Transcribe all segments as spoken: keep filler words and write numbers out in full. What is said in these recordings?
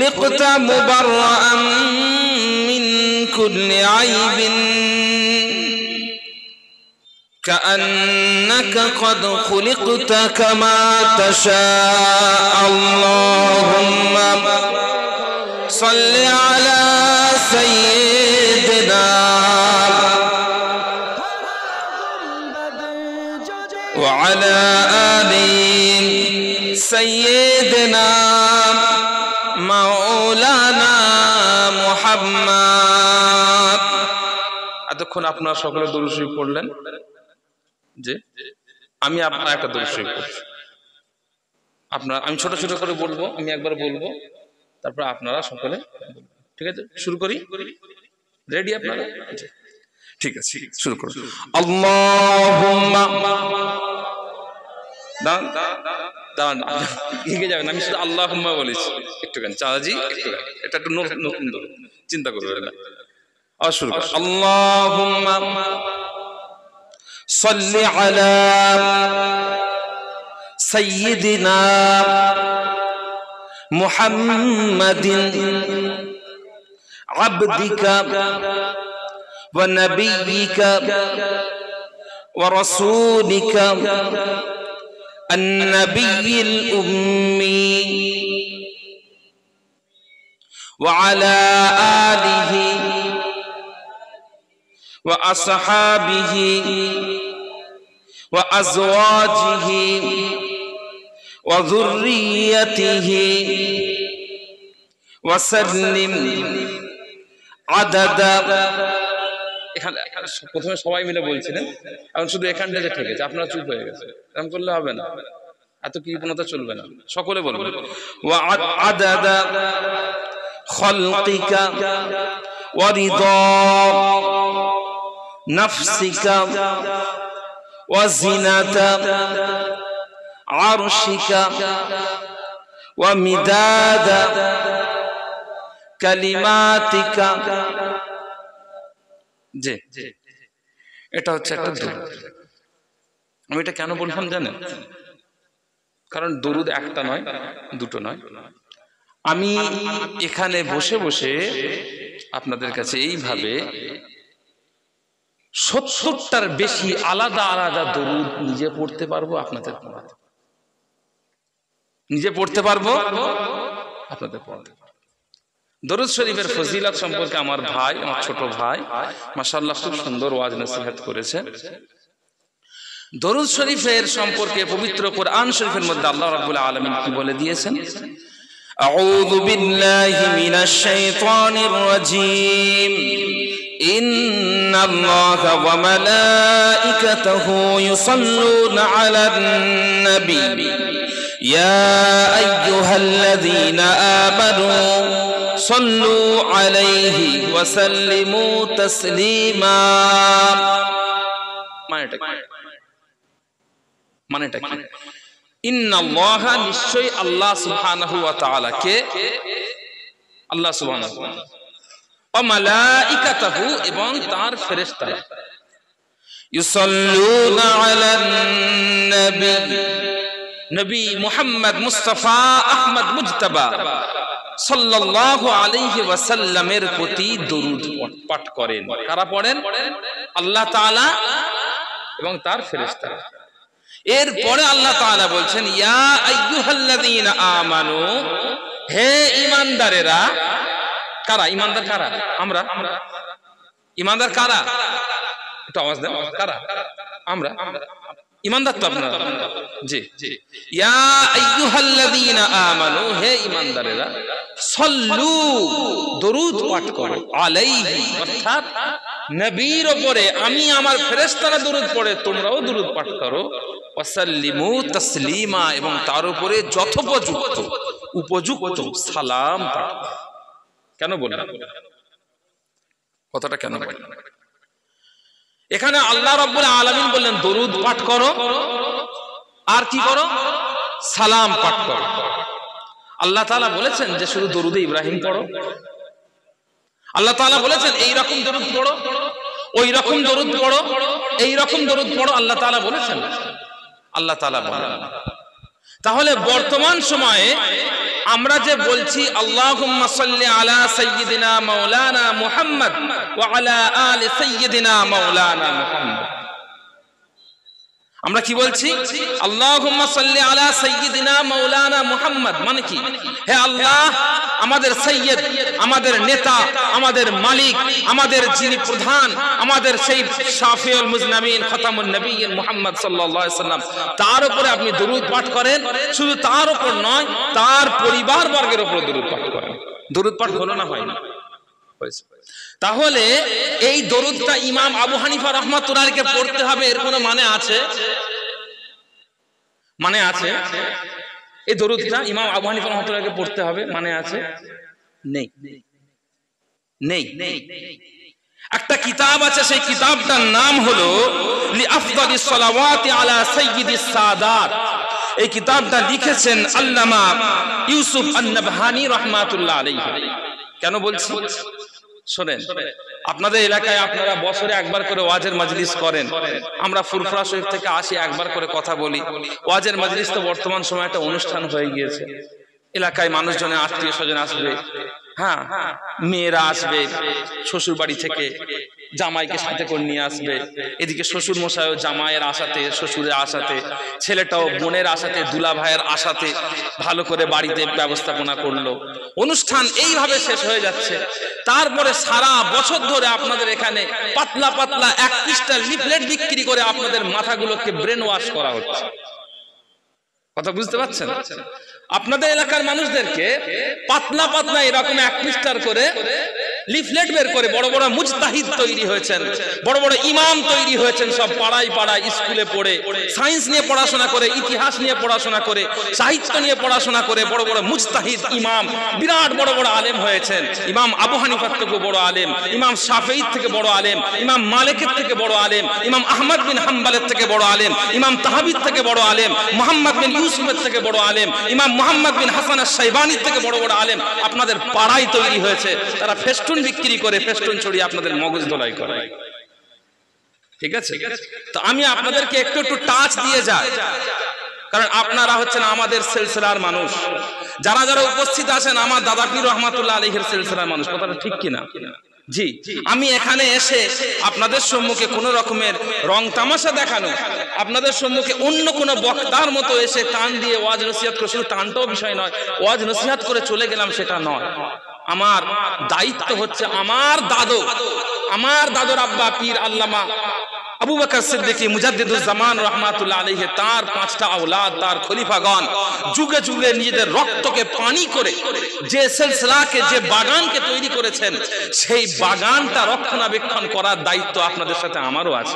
خلقت مبرأ من كل عيب كأنك قد خلقت كما تشاء اللهم صل على سيدنا وعلى آل سيدنا مولانا محمد এতক্ষণ আপনারা সকলে দরুদ শরীফ পড়লেন যে আমি আপনার একটা দরুদ শরীফ পড়ছি আপনারা আমি ছোট ছোট করে বলবো আমি একবার বলবো তারপর আপনারা সকলে ঠিক আছে শুরু করি রেডি আপনারা ঠিক আছে শুরু করুন আল্লাহুম্মা দাঁড়ান দাঁড়ান এগিয়ে যাবেন আমি শুধু আল্লাহুম্মা বলেছি একটুখানি চাচাজি একটুখানি এটা একটু নতুন দরুদ চিন্তা করবেন না আর শুরু করুন আল্লাহুম্মা সাল্লি আলা সাইয়্যিদিনা মুহাম্মাদিন আবদিকা ওয়া নাবিয়্যিকা ওয়া রাসূলিকা النبي الأمي وعلى آله وأصحابه وأزواجه وذريته وسلم عدد এখানে প্রথমে সবাই মিলে বলছিলেন এখন শুধু এখানটা যে ঠিক আছে আপনারা চুপ হয়ে গেছে এরকম করলে হবে না এত কৃপণতা চলবে না সকলে বলবেন ওয়া আদাদা খালকিকা ওয়া রিদা নাফসিকা ওয়া জিনাতা আরশিকা ওয়া মিদাদা কালিমাতিকা জি এটা হচ্ছে একটা দরুদ আমি এটা কেন বললাম জানেন কারণ দরুদ একটা নয় দুটো নয় আমি এখানে বসে বসে আপনাদের কাছে এইভাবে সত্তরটার বেশি আলাদা আলাদা দরুদ নিজে পড়তে পারবো আপনাদের পড়াতে নিজে পড়তে পারবো আপনাদের পড়াতে পারবো দরুদ শরীফের ফজিলত সম্পর্কে আমার ভাই আমার ছোট ভাই মাশাআল্লাহ খুব সুন্দর ওয়াজ নসিহত করেছে দরুদ শরীফের সম্পর্কে পবিত্র কোরআন শরীফের মধ্যে আল্লাহ রাব্বুল আলামিন কি বলে দিয়েছেন আউযু বিল্লাহি মিনাশ শাইতানির রাজীম ইন্নাল্লাহা ওয়া মালাইকাতাহু ইউসাল্লুনা আলান নবী ইয়া আইয়ুহাল্লাযীনা আমানু সাল্লু আলাইহি ওয়া সাল্লিমু তাসলিমা মানেটা কি মানেটা কি ইন্নাল্লাহা নিশ্চয় আল্লাহ সুবহানাহু ওয়া তাআলা কে আল্লাহ সুবহানাহু ওয়া তাআলা ওয়া মালাইকাতাহু এবং তার ফেরেশতারা ইউসাল্লুনা আলান নবী নবী মুহাম্মদ মুস্তাফা আহমদ মুজতাবা সাল্লাল্লাহু আলাইহি ওয়াসাল্লামের প্রতি দরুদ পাঠ করেন কারা পড়েন আল্লাহ তাআলা এবং তার ফেরেশতারা এরপরে আল্লাহ তাআলা বলছেন ইয়া আইয়ুহাল্লাযীনা আমানু হে ঈমানদারেরা কারা ঈমানদার কারা আমরা ঈমানদার কারা একটু আওয়াজ দেন কারা আমরা ঈমানদার তো আপনারা জি ইয়া আইয়ুহাল্লাযীনা আমানু হে ঈমানদারেরা সাল্লু দরুদ পাঠ করো আলাইহি অর্থাৎ নবীর উপরে আমি আমার ফেরেশতারা দরুদ পড়ে তোমরাও দরুদ পাঠ করো ওয়াসাল্লিমু তাসলিমা এবং তার উপরে যথোপযুক্ত উপযুক্ত সালাম পাঠ করো কেন বললাম কথাটা কেন বললাম এখানে আল্লাহ রাব্বুল আলামিন বললেন দরুদ পাঠ করো আর কি করো সালাম পাঠ করো আল্লাহ তাআলা বলেছেন যে শুধু দরুদে ইব্রাহিম পড়ো আল্লাহ তাআলা বলেছেন এই রকম দরুদ পড়ো ওই রকম দরুদ পড়ো এই রকম দরুদ পড়ো আল্লাহ তাআলা বলেছেন আল্লাহ তাআলা বলেন তাহলে বর্তমান সময়ে আমরা যে বলছি আল্লাহুম্মা সাল্লি আলা সাইয়্যিদিনা মাওলানা মুহাম্মদ ওয়া আলা আলি সাইয়্যিদিনা মাওলানা মুহাম্মদ, আমরা কি বলছি? আল্লাহুম্মা সাল্লি আলা সাইয়্যিদিনা মাওলানা মুহাম্মদ মানে কি? হে আল্লাহ, আমাদের সাইয়্যিদ, আমাদের নেতা, আমাদের মালিক, আমাদের যিনি প্রধান, আমাদের সেই শাফিউল মুজনাবিন খতামুন নবিয়্যিন মুহাম্মদ সাল্লাল্লাহু আলাইহি সাল্লাম, তার উপরে আপনি দরুদ পাঠ করেন। শুধু তার উপর নয়, তার পরিবার বর্গের উপর দরুদ পাঠ করেন। দরুদ পাঠ হলো না হয় না? তাহলে এই দরুদটা ইমাম আবু হানিফা রাহমাতুল্লাহ আলাইহিকে পড়তে হবে, এর কোনো মানে আছে? মানে আছে? এই দরুদটা ইমাম আবু হানিফা রাহমাতুল্লাহ আলাইহিকে পড়তে হবে, মানে আছে? নেই, নেই। একটা কিতাব আছে, সেই কিতাবটার নাম হলো লি আফদালিস সালাওয়াতি আলা সাইয়্যিদিস সাদাত। এই কিতাবটা লিখেছেন আল্লামা ইউসুফ আন-নাবহানী রাহমাতুল্লাহ আলাইহি। কেন বলছি শোনেন, আপনাদের এলাকায় আপনারা বছরে একবার করে ওয়াজের মাজলিস করেন, আমরা ফুরফুরা শরীফ থেকে আসি, একবার করে কথা বলি। ওয়াজের মাজলিস তো বর্তমান সময় একটা অনুষ্ঠান হয়ে গিয়েছে। এলাকায় মানুষজনের আত্মীয় স্বজন আসবে, হ্যাঁ, মেয়েরা আসবে শ্বশুর বাড়ি থেকে, জামাইকে সাথে করে নিয়ে আসবে। এদিকে শ্বশুর মশাইও জামাইয়ের আশাতে, শ্বশুরের আশাতে, ছেলেটাও বোনের আশাতে, দুলা ভাইয়ের আশাতে ভালো করে বাড়িতে ব্যবস্থাপনা করলো। অনুষ্ঠান এইভাবে শেষ হয়ে যাচ্ছে। তারপরে সারা বছর ধরে আপনাদের এখানে পাতলা পাতলা এক পৃষ্ঠা লিফলেট বিক্রি করে আপনাদের মাথাগুলোকে ব্রেন ওয়াশ করা হচ্ছে। কথা বুঝতে পারছেন? আপনাদের এলাকার মানুষদেরকে পাতলা পাতলা এরকম এক পৃষ্ঠার করে লিফলেট বের করে বড় বড় মুজতাহিদ তৈরি হয়েছেন, বড় বড় ইমাম তৈরি হয়েছেন, সব পাড়ায় পাড়ায় স্কুলে পড়ে, সায়েন্স নিয়ে পড়াশোনা করে, ইতিহাস নিয়ে পড়াশোনা করে, সাহিত্য নিয়ে পড়াশোনা করে বড় বড় মুজতাহিদ ইমাম, বিরাট বড় বড় আলেম হয়েছেন। ইমাম আবু হানিফার থেকে বড় আলেম, ইমাম শাফিঈর থেকে বড় আলেম, ইমাম মালিকের থেকে বড় আলেম, ইমাম আহমদ বিন হাম্বলের থেকে বড় আলেম, ইমাম তাহাবির থেকে বড় আলেম, মুহাম্মদ বিন ইউসুফের থেকে বড় আলেম, ইমাম মুহাম্মদ বিন হাসান আশ-শাইবানির থেকে বড় বড় আলেম আপনাদের পাড়ায় তৈরি হয়েছে। তারা ফেস্টুন বিক্রি করে, ফেস্টুন ছড়িয়ে আপনাদের মগজ ধোলাই করে। ঠিক আছে? তো আমি আপনাদেরকে একটু একটু টাচ দিয়ে যাই, কারণ আপনারা হচ্ছেন আমাদের সিলসিলার মানুষ। যারা যারা উপস্থিত আছেন আমার দাদা পীর রহমাতুল্লাহ আলাইহির সিলসিলার মানুষ। কথাটা ঠিক কিনা? জি। আমি এখানে এসে আপনাদের সম্মুখে কোন রকমের রং তামাশা দেখানো, আপনাদের সম্মুখে অন্য কোন বক্তার মতো এসে টান দিয়ে ওয়াজ নসিহত করে, শুধু টানটাও বিষয় নয়, ওয়াজ নসিহত করে চলে গেলাম সেটা নয়। আমার দায়িত্ব হচ্ছে আমার দাদু, আমার দাদুর আব্বা পীর আল্লামা আবু বকর সিদ্দিকী মুজাদ্দিদুজ জামান রাহমাতুল্লাহ আলাইহি, তার পাঁচটা আওলাদ, তার খলিফাগণ যুগে যুগে নিজেদের রক্তকে পানি করে যে সিলসিলাকে, যে বাগানকে তৈরি করেছেন, সেই বাগানটা রক্ষণাবেক্ষণ করার দায়িত্ব আপনাদের সাথে আমারও আছে।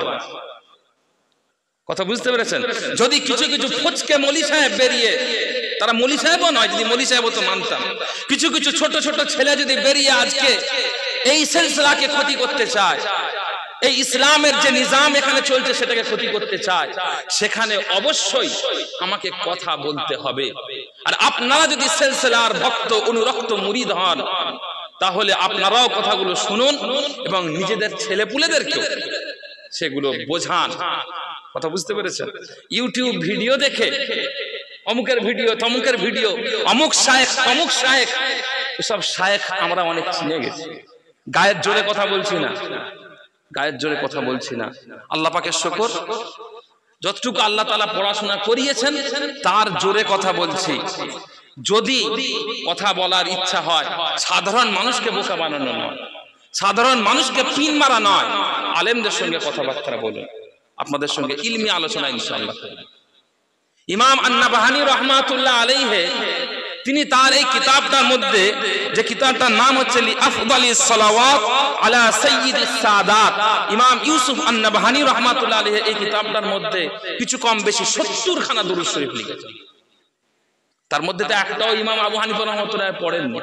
কথা বুঝতে পেরেছেন? যদি কিছু কিছু ফচকে মলি সাহেব বেরিয়ে, তারা মলি সাহেবও নয়, যদি মলি সাহেবও তো মানতাম, কিছু কিছু ছোট ছোট ছেলে যদি বেরিয়ে আজকে এই সিলসিলাকে ক্ষতি করতে চায়, এই ইসলামের যে নিজাম এখানে চলছে সেটাকে ক্ষতি করতে চায়, সেখানে অবশ্যই আমাকে কথা বলতে হবে। আর আপনারা যদি সিলসিলার ভক্ত, অনুরক্ত, মুরিদ হন, তাহলে আপনারাও কথাগুলো শুনুন এবং নিজেদের ছেলেপুলেদেরকেও সেগুলো বোঝান। কথা বুঝতে পেরেছেন? ইউটিউব ভিডিও দেখে অমুকের ভিডিও, তমুকের ভিডিও, অমুক শায়েখ, তমুক শায়েখ, এসব শায়েখ আমরা অনেক চিনে গেছি। গায়ের জোরে কথা বলছি না, গায়ের জোরে কথা বলছি না। আল্লাহ পাকের শুকর, যতটুকু আল্লাহ তাআলা পড়াশোনা করিয়েছেন তার জোরে কথা বলছি। যদি কথা বলার ইচ্ছা হয়, সাধারণ মানুষকে বোকা বানানো নয়, সাধারণ মানুষকে পিন মারা নয়, আলেমদের সঙ্গে কথাবার্তা বলুন, আপনাদের সঙ্গে ইলমি আলোচনা ইনশাআল্লাহ করব। ইমাম আন-নাবহানী রাহমাতুল্লাহ আলাইহি তিনি তার এই কিতাবটার মধ্যে, যে কিতাবটার নাম হচ্ছে লি আফদালিস সালাওয়াত আলা সাইয়্যিদিস সাদাত, ইমাম ইউসুফ আন-নাবহানী রাহমাতুল্লাহ আলাইহি এই কিতাবটার মধ্যে কিছু কম বেশি সত্তর খানা দুরূদ শরীফ লিখেছেন। তার মধ্যে তো একটাও ইমাম আবু হানিফা রাহমাতুল্লাহ পড়েননি।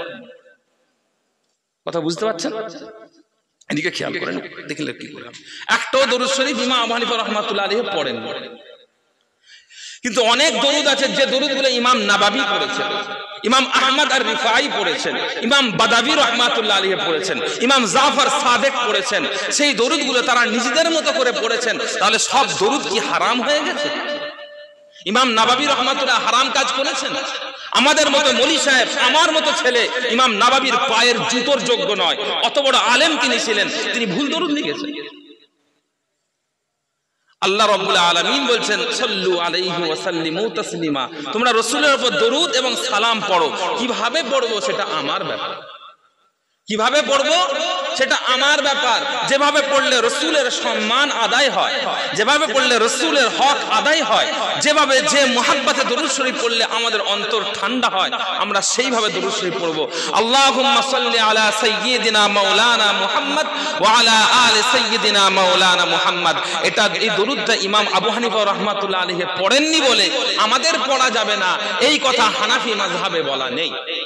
কথা বুঝতে পারছেন? এদিকে খেয়াল করেন, দেখলে কি করে একটাও দরুদ শরীফ ইমাম আবু হানিফা রাহমাতুল্লাহ আলাইহি পড়েননি। কিন্তু অনেক দরুদ আছে যে দরুদগুলো ইমাম নাবাবী পড়েছেন, ইমাম আহমদ আর রিফাই পড়েছেন, ইমাম বাদাবী রাহমাতুল্লাহ আলাইহি পড়েছেন, ইমাম জাফর সাদেক পড়েছেন। সেই দরুদগুলো তারা নিজেদের মতো করে পড়েছেন। তাহলে সব দরুদ কি হারাম হয়ে গেছে? ইমাম নাবাবী রহমাতুল্লাহ হারাম কাজ করেছেন? আমাদের মতো মলি সাহেব, আমার মতো ছেলে ইমাম নাবাবীর পায়ের জুতোর যোগ্য নয়, অত বড় আলেম তিনি ছিলেন, তিনি ভুল দরুদ লিখেছেন। আল্লাহ রাব্বুল আলামিন বলছেন সাল্লু আলাইহি ওয়া সাল্লিমু তাসলিমা, তোমরা রাসূলের উপর দরুদ এবং সালাম পড়ো। কিভাবে পড়বো সেটা আমার ব্যাপার, কিভাবে পড়বো সেটা আমার ব্যাপার। যেভাবে পড়লে রাসূলের সম্মান আদায় হয়, যেভাবে পড়লে রাসূলের হক আদায় হয়, যেভাবে যে মুহাব্বতে দরুদ শরীফ পড়লে আমাদের অন্তর ঠান্ডা হয়, আমরা সেইভাবে দরুদ শরীফ পড়বো। আল্লাহুম্মা সাল্লি আলা সাইয়্যিদিনা মাওলানা মুহাম্মদ ওয়া আলা আলি সাইয়্যিদিনা মাওলানা মুহাম্মদ। এটা এই দরুদটা ইমাম আবু হানিফা রাহমাতুল্লাহ আলাইহি পড়েননি বলে আমাদের পড়া যাবে না, এই কথা হানাফি মাযহাবে বলা নেই।